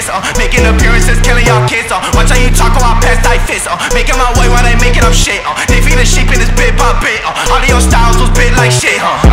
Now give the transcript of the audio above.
wrist, making appearances, killing y'all kids, watch how you talk while I pass tight fists, making my way while they making up shit, they feed the sheep in this bit by bit, all of your styles was bit like shit,